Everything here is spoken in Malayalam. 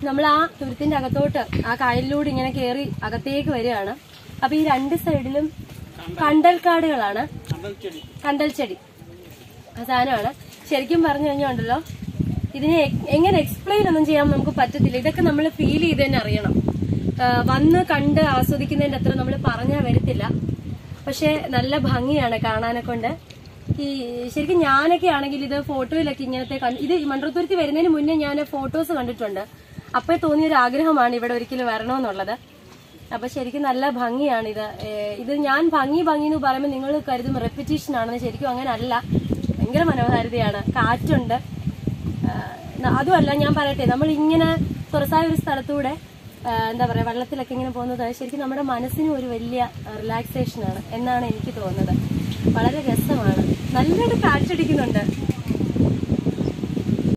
നമ്മൾ ആ തുരുത്തിന്റെ അകത്തോട്ട് ആ കായലിലൂടെ ഇങ്ങനെ കയറി അകത്തേക്ക് വരികയാണ്. അപ്പൊ ഈ രണ്ട് സൈഡിലും കണ്ടൽക്കാടുകളാണ്, കണ്ടൽ ചെടി സാധനമാണ്. ശരിക്കും പറഞ്ഞു കഴിഞ്ഞുണ്ടല്ലോ, ഇതിനെ എങ്ങനെ എക്സ്പ്ലെയിൻ ഒന്നും ചെയ്യാൻ നമുക്ക് പറ്റത്തില്ല. ഇതൊക്കെ നമ്മൾ ഫീൽ ചെയ്ത് തന്നെ അറിയണം. വന്ന് കണ്ട് ആസ്വദിക്കുന്നതിന്റെ അത്ര നമ്മൾ പറഞ്ഞാൽ വരത്തില്ല. പക്ഷെ നല്ല ഭംഗിയാണ് കാണാനെ കൊണ്ട്. ഈ ശരിക്കും ഞാനൊക്കെ ആണെങ്കിൽ ഇത് ഫോട്ടോയിലൊക്കെ ഇങ്ങനത്തെ ഇത് മൺട്രോത്തുരുത്തി വരുന്നതിന് മുന്നേ ഞാൻ ഫോട്ടോസ് കണ്ടിട്ടുണ്ട്. അപ്പൊ തോന്നിയൊരു ആഗ്രഹമാണ് ഇവിടെ ഒരിക്കലും വരണമെന്നുള്ളത്. അപ്പൊ ശരിക്കും നല്ല ഭംഗിയാണ് ഇത് ഞാൻ ഭംഗി എന്ന് പറയുമ്പോൾ നിങ്ങൾ കരുതും റെപ്പിറ്റീഷൻ ആണെന്ന്. ശരിക്കും അങ്ങനെ അല്ല. ഭയങ്കര മനോഹാരിതയാണ്, കാറ്റുണ്ട്. അതുമല്ല, ഞാൻ പറയട്ടെ, നമ്മൾ ഇങ്ങനെ തുറസായ ഒരു സ്ഥലത്തൂടെ എന്താ പറയാ വെള്ളത്തിലൊക്കെ ഇങ്ങനെ പോകുന്നത് ശരിക്കും നമ്മുടെ മനസ്സിനും ഒരു വലിയ റിലാക്സേഷൻ ആണ് എന്നാണ് എനിക്ക് തോന്നുന്നത്. വളരെ രസമാണ്. നല്ലൊരു കാറ്റടിക്കുന്നുണ്ട്.